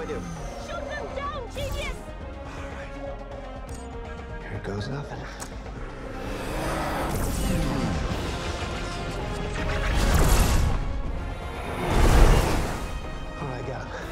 I do? Shoot them down, genius! Alright. Here goes nothing. All right, I got him.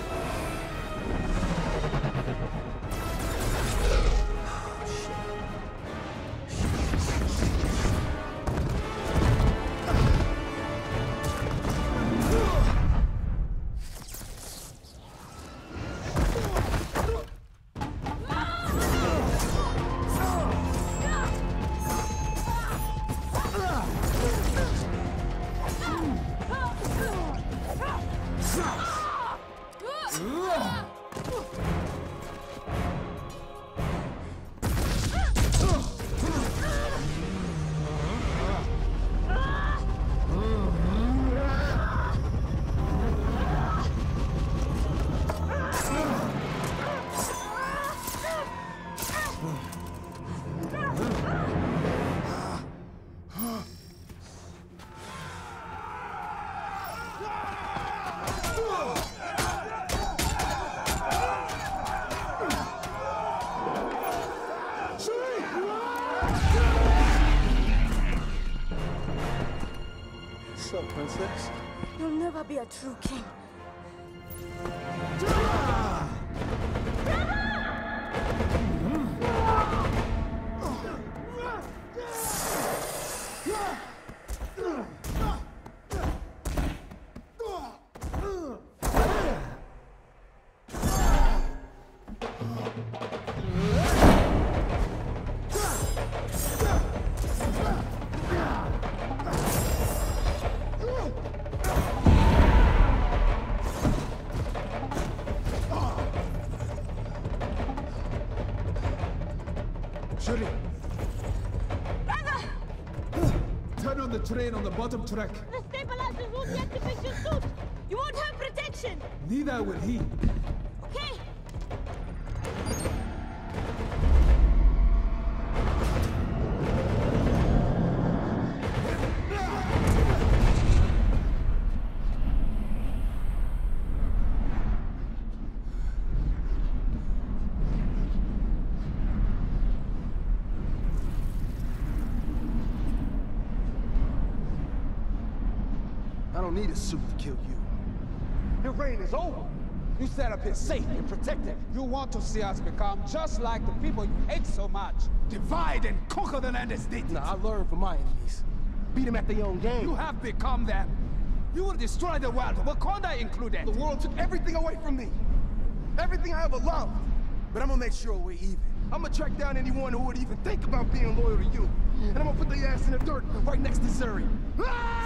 What's up, princess? You'll never be a true king. Shuri, Brother! turn on the train on the bottom track. The stabilizers won't deactivate your suit! You won't have protection! Neither will he. Okay? I don't need a suit to kill you. Your reign is over. You sat up here safe and protected. You want to see us become just like the people you hate so much. Divide and conquer the land as they did. Nah, I learned from my enemies. Beat them at their own game. You have become them. You will destroy the world, Wakanda included. The world took everything away from me. Everything I ever loved. But I'm gonna make sure we're even. I'm gonna track down anyone who would even think about being loyal to you. And I'm gonna put their ass in the dirt right next to Zuri. Ah!